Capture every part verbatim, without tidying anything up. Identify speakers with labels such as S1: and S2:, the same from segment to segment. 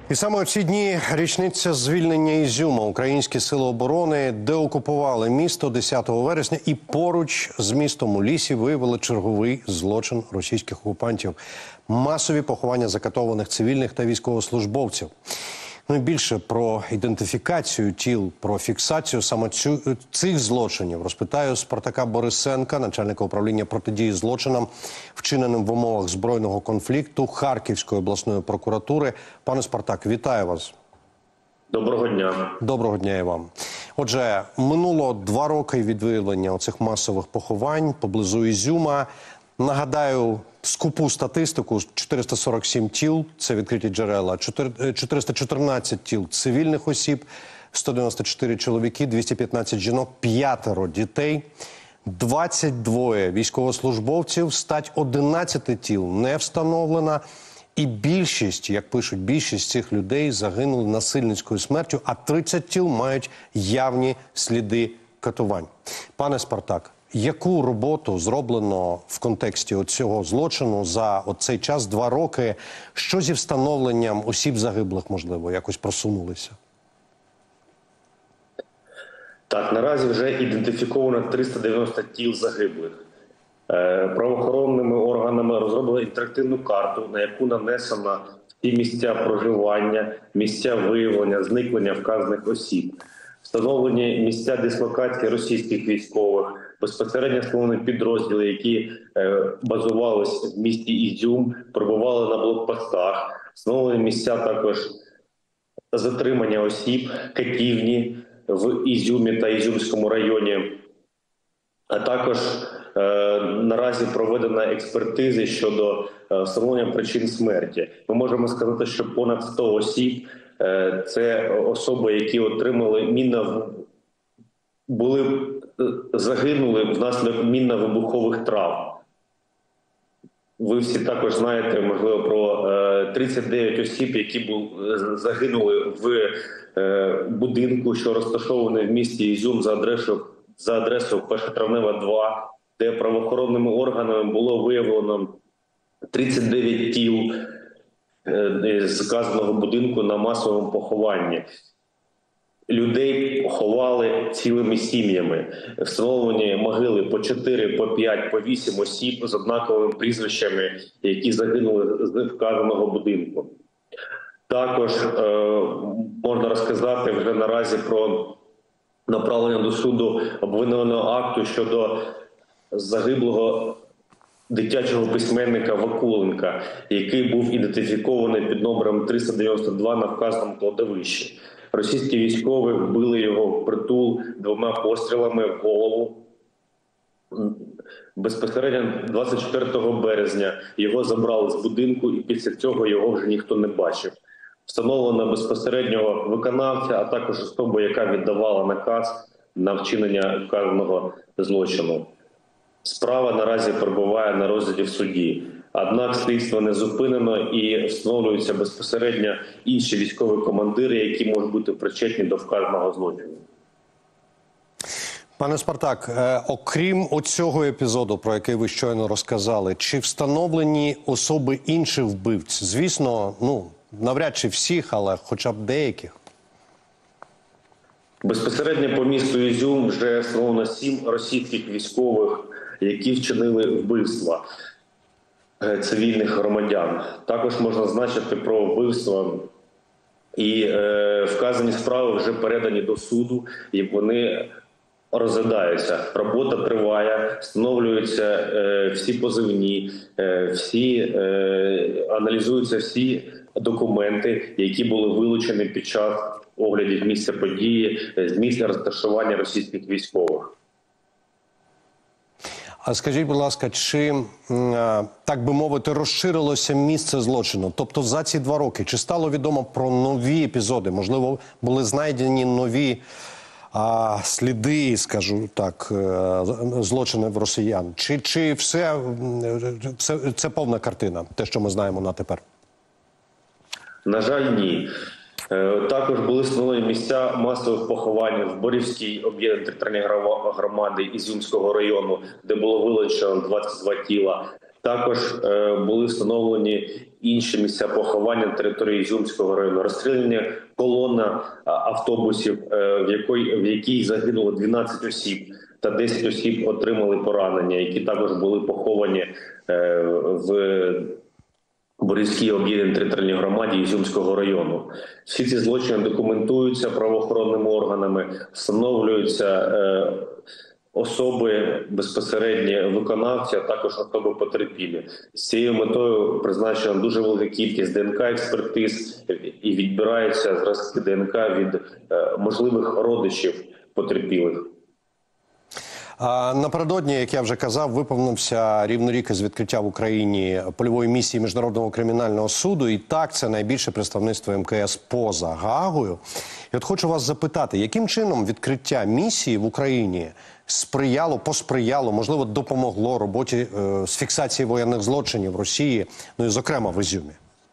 S1: І саме у ці дні річниця звільнення Ізюма. Українські сили оборони деокупували місто десятого вересня і поруч з містом у лісі виявили черговий злочин російських окупантів. Масові поховання закатованих цивільних та військовослужбовців. Ну і більше про ідентифікацію тіл, про фіксацію саме цю, цих злочинів розпитаю Спартака Борисенка, начальника управління протидії злочинам, вчиненим в умовах збройного конфлікту Харківської обласної прокуратури. Пане Спартак, вітаю вас.
S2: Доброго дня. Доброго дня
S1: і вам. Отже, минуло два роки від виявлення оцих масових поховань поблизу Ізюма. Нагадаю скупу статистику: чотириста сорок сім тіл – це відкриті джерела, чотириста чотирнадцять тіл цивільних осіб, сто дев'яносто чотири чоловіки, двісті п'ятнадцять жінок, п'ятеро дітей, двадцять два військовослужбовців, стать одинадцяти тіл не встановлена. І більшість, як пишуть, більшість цих людей загинули насильницькою смертю, а тридцять тіл мають явні сліди катувань. Пане Спартак, яку роботу зроблено в контексті цього злочину за цей час, два роки? Що зі встановленням осіб загиблих, можливо, якось просунулися?
S2: Так, наразі вже ідентифіковано триста дев'яносто тіл загиблих. Правоохоронними органами розробили інтерактивну карту, на яку нанесено всі місця проживання, місця виявлення, зникнення вказаних осіб. Встановлені місця дислокації російських військових, безпосередньо встановлені підрозділи, які базувались в місті Ізюм, перебували на блокпостах. Встановлені місця також затримання осіб, катівні в Ізюмі та Ізюмському районі. А також е, наразі проведена експертиза щодо е, встановлення причин смерті. Ми можемо сказати, що понад сто осіб е, – це особи, які отримали мінно, були, загинули внаслідок мінно-вибухових травм. Ви всі також знаєте, можливо, про е, тридцять дев'ять осіб, які були, загинули в е, будинку, що розташований в місті Ізюм за адресою за адресою Першотравнева, два, де правоохоронними органами було виявлено тридцять дев'ять тіл з вказаного будинку на масовому похованні. Людей поховали цілими сім'ями. Встановлені могили по чотири, по п'ять, по вісім осіб з однаковими прізвищами, які загинули з вказаного будинку. Також е, можна розказати вже наразі про направлення до суду обвинувального акту щодо загиблого дитячого письменника Вакуленка, який був ідентифікований під номером триста дев'яносто два на вказаному кладовищі. Російські військові вбили його впритул двома пострілами в голову. Безпосередньо двадцять четвертого березня його забрали з будинку, і після цього його вже ніхто не бачив. Встановлено безпосереднього виконавця, а також особу, яка віддавала наказ на вчинення вказаного злочину. Справа наразі перебуває на розгляді в суді. Однак слідство не зупинено і встановлюються безпосередньо інші військові командири, які можуть бути причетні до вказаного злочину.
S1: Пане Спартак, е, окрім оцього епізоду, про який ви щойно розказали, чи встановлені особи інших вбивць? Звісно, ну, навряд чи всіх, але хоча б деяких.
S2: Безпосередньо по місту Ізюм вже встановлено сім російських військових, які вчинили вбивства цивільних громадян. Також можна зазначити про вбивства, і е, вказані справи вже передані до суду, і вони розглядаються. Робота триває, встановлюються е, всі позивні, е, всі, е, аналізуються всі документи, які були вилучені під час оглядів місця події, з місця розташування російських військових.
S1: А скажіть, будь ласка, чи, так би мовити, розширилося місце злочину? Тобто за ці два роки, чи стало відомо про нові епізоди? Можливо, були знайдені нові а, сліди, скажу так, злочини в росіян? Чи, чи все, це, це повна картина, те, що ми знаємо на тепер?
S2: На жаль, ні. Також були встановлені місця масових поховань в Борівській об'єднаній територіальній громаді Ізюмського району, де було вилучено двадцять два тіла. Також були встановлені інші місця поховання на території Ізюмського району. Розстріляні колона автобусів, в якій, в якій загинуло дванадцять осіб та десять осіб отримали поранення, які також були поховані в Борізькій об'єднаній територіальній громаді Ізюмського району. Всі ці злочини документуються правоохоронними органами, встановлюються особи безпосередньо виконавці, а також особи потерпілі. З цією метою призначена дуже велика кількість ДНК-експертиз і відбираються зразки ДНК від можливих родичів потерпілих.
S1: Напередодні, як я вже казав, виповнився рівно рік із відкриття в Україні польової місії Міжнародного кримінального суду. І так, це найбільше представництво ем ка ес поза Гаагою. І от хочу вас запитати, яким чином відкриття місії в Україні сприяло, посприяло, можливо, допомогло роботі е, з фіксації воєнних злочинів в Росії, ну і зокрема в Ізюмі?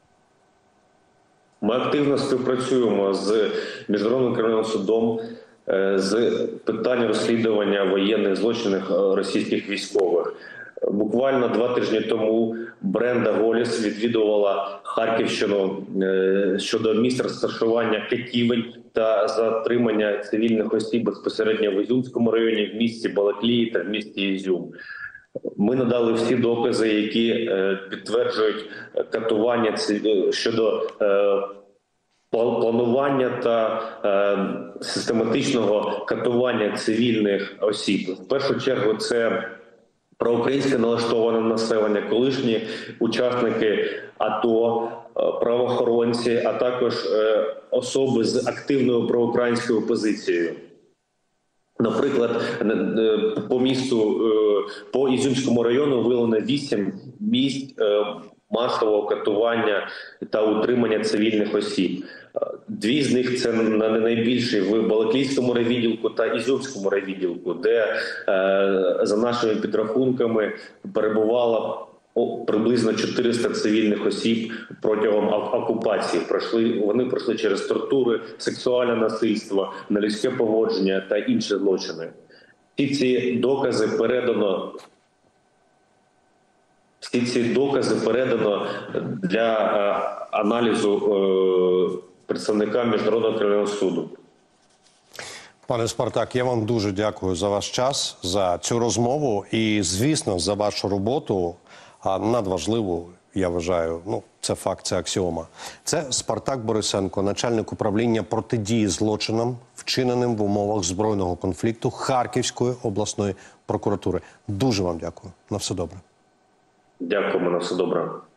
S2: Ми активно співпрацюємо з Міжнародним кримінальним судом з питань розслідування воєнних злочинів російських військових. Буквально два тижні тому Бренда Голіс відвідувала Харківщину щодо місць розташування катівень та затримання цивільних осіб безпосередньо в Ізюмському районі, в місті Балаклії та в місті Ізюм. Ми надали всі докази, які підтверджують катування щодо планування та е, систематичного катування цивільних осіб. В першу чергу це проукраїнське налаштоване населення, колишні учасники АТО, правоохоронці, а також е, особи з активною проукраїнською позицією. Наприклад, по місту, по Ізюмському району виявлено вісім місць масового катування та утримання цивільних осіб. Дві з них – це найбільші в Балаклійському райвідділку та Ізюмському райвідділку, де, за нашими підрахунками, перебувало приблизно чотириста цивільних осіб протягом окупації. Пройшли, вони пройшли через тортури, сексуальне насильство, нелюдське поводження та інші злочини. Всі ці докази передано Всі ці докази передано для аналізу представника Міжнародного кримінального суду.
S1: Пане Спартак, я вам дуже дякую за ваш час, за цю розмову і, звісно, за вашу роботу, а надважливу, я вважаю, ну, це факт, це аксіома. Це Спартак Борисенко, начальник управління протидії злочинам, вчиненим в умовах збройного конфлікту Харківської обласної прокуратури. Дуже вам дякую. На все добре.
S2: Дякуємо, на все добре.